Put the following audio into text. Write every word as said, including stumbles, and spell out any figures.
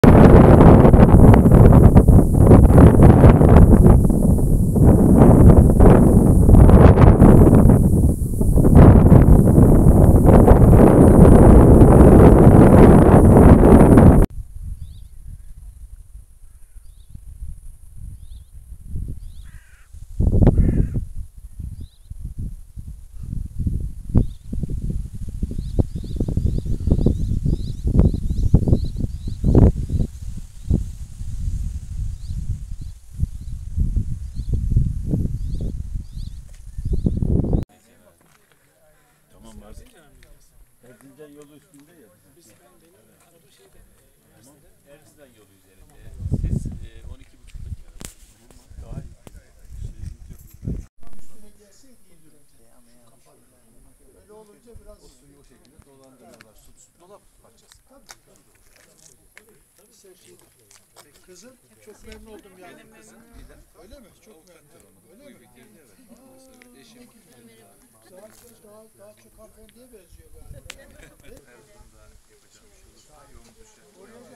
Erzincan yolu üstünde ya. Biz benim araba şeyde. Tamam. Erzincan yolu üzerinde. Siz e, on iki buçukta daha iyi. Tam üstüne gelseydi indirecekti. Öyle olunca biraz o suyu o şekilde dolandırıyorlar. Su, su dolap parçası. Tabii. Tabii sevgi. Kızım çok memnun oldum yani. Benim kızım. Öyle mi? Çok memnun. Öyle mi? Aa, eşim. Daha, daha, daha çok hanımefendiye benziyor galiba. Erzurum'da yapacağım bir şey olursa yolun düşer.